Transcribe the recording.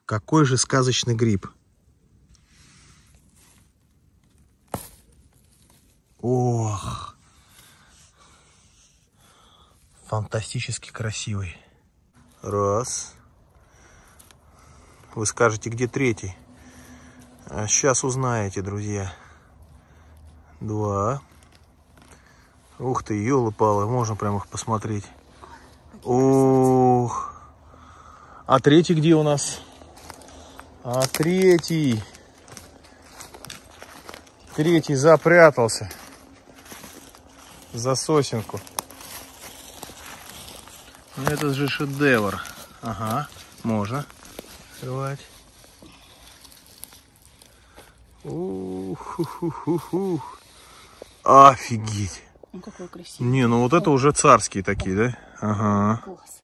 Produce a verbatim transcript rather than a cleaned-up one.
Какой же сказочный гриб. Ох. Фантастически красивый. Раз. Вы скажете, где третий? А сейчас узнаете, друзья. Два. Ух ты, ёлы-палы, можно прям их посмотреть. Ух. А третий где у нас? А третий. Третий запрятался за сосенку. Ну это же шедевр. Ага, можно открывать. Ух-ху-ху-ху. Офигеть. Ну какой красивый. Не, ну вот это уже царские такие, да? Ага. Класс.